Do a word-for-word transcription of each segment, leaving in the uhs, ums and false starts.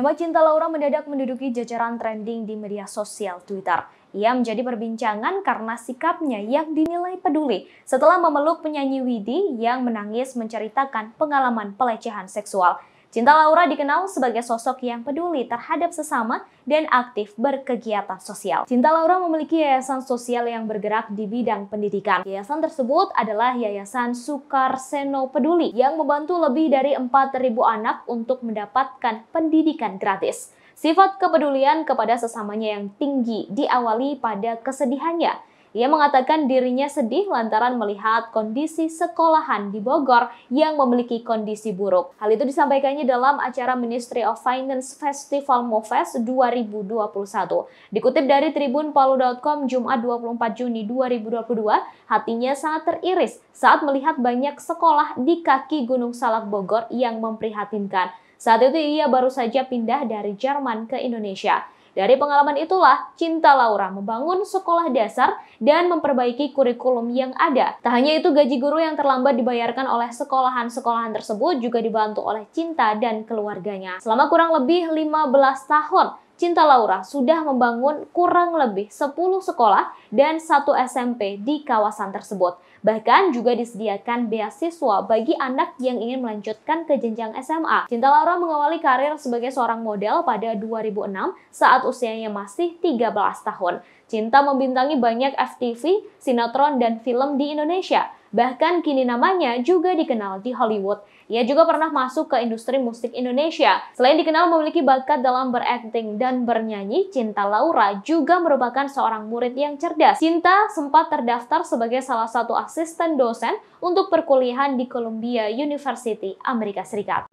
Nama Cinta Laura mendadak menduduki jajaran trending di media sosial Twitter. Ia menjadi perbincangan karena sikapnya yang dinilai peduli setelah memeluk penyanyi Widi yang menangis menceritakan pengalaman pelecehan seksual. Cinta Laura dikenal sebagai sosok yang peduli terhadap sesama dan aktif berkegiatan sosial. Cinta Laura memiliki yayasan sosial yang bergerak di bidang pendidikan. Yayasan tersebut adalah Yayasan Sukarseno Peduli yang membantu lebih dari empat ribu anak untuk mendapatkan pendidikan gratis. Sifat kepedulian kepada sesamanya yang tinggi diawali pada kesedihannya. Ia mengatakan dirinya sedih lantaran melihat kondisi sekolahan di Bogor yang memiliki kondisi buruk. Hal itu disampaikannya dalam acara Ministry of Finance Festival Movest dua ribu dua puluh satu. Dikutip dari tribun palu titik com Jumat dua puluh empat Juni dua ribu dua puluh dua, hatinya sangat teriris saat melihat banyak sekolah di kaki Gunung Salak Bogor yang memprihatinkan. Saat itu ia baru saja pindah dari Jerman ke Indonesia. Dari pengalaman itulah, Cinta Laura membangun sekolah dasar dan memperbaiki kurikulum yang ada. Tak hanya itu, gaji guru yang terlambat dibayarkan oleh sekolahan-sekolahan tersebut juga dibantu oleh Cinta dan keluarganya. Selama kurang lebih lima belas tahun, Cinta Laura sudah membangun kurang lebih sepuluh sekolah dan satu S M P di kawasan tersebut. Bahkan juga disediakan beasiswa bagi anak yang ingin melanjutkan ke jenjang S M A. Cinta Laura mengawali karir sebagai seorang model pada dua ribu enam saat usianya masih tiga belas tahun. Cinta membintangi banyak F T V, sinetron, dan film di Indonesia. Bahkan kini namanya juga dikenal di Hollywood. Ia juga pernah masuk ke industri musik Indonesia. Selain dikenal memiliki bakat dalam berakting dan bernyanyi, Cinta Laura juga merupakan seorang murid yang cerdas. Cinta sempat terdaftar sebagai salah satu asisten dosen untuk perkuliahan di Columbia University, Amerika Serikat.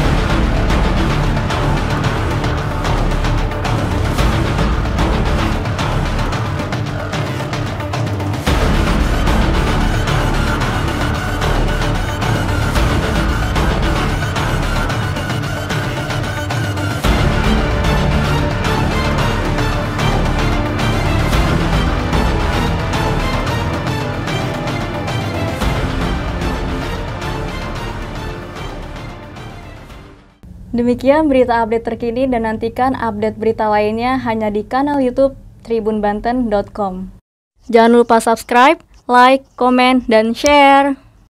Demikian berita update terkini dan nantikan update berita lainnya hanya di kanal YouTube tribun banten dot com. Jangan lupa subscribe, like, komen, dan share.